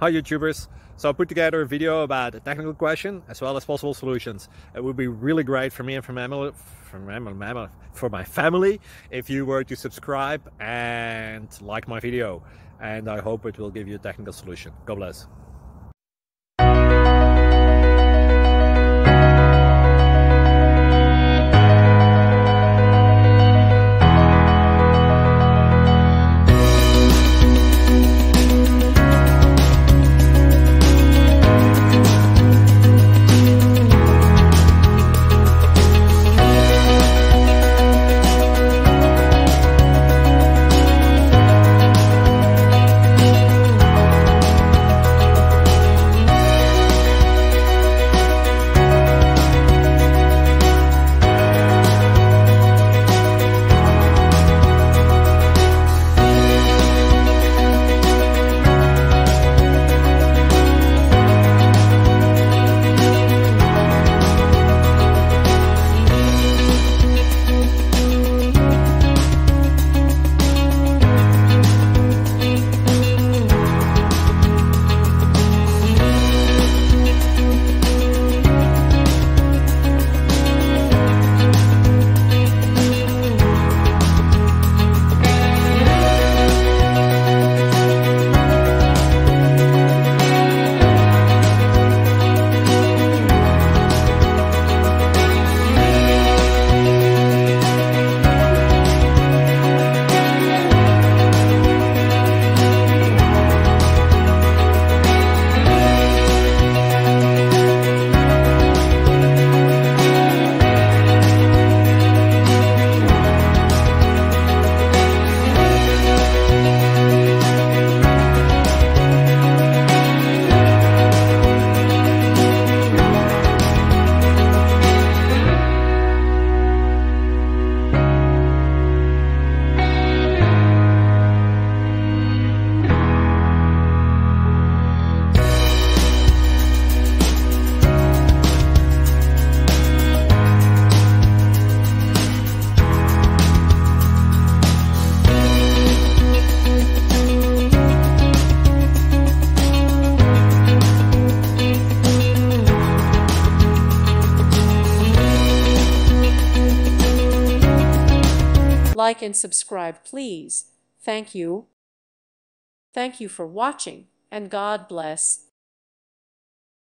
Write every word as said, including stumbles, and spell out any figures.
Hi YouTubers! So I put together a video about a technical question as well as possible solutions. It would be really great for me and for, my, for, my, for my family if you were to subscribe and like my video. And I hope it will give you a technical solution. God bless. Like and subscribe, please. Thank you. Thank you for watching, and God bless.